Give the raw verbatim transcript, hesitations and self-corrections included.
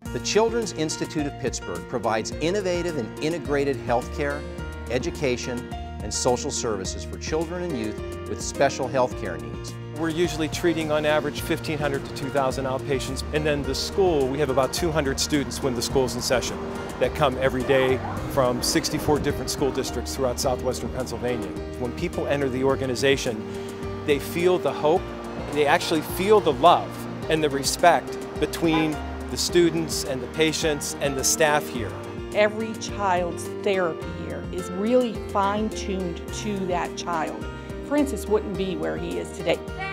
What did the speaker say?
The Children's Institute of Pittsburgh provides innovative and integrated healthcare, education, and social services for children and youth with special healthcare needs. We're usually treating on average fifteen hundred to two thousand outpatients, and then the school, we have about two hundred students when the school's in session that come every day from sixty-four different school districts throughout southwestern Pennsylvania. When people enter the organization, they feel the hope, they actually feel the love and the respect between the students and the patients and the staff here. Every child's therapy here is really fine-tuned to that child. Francis wouldn't be where he is today.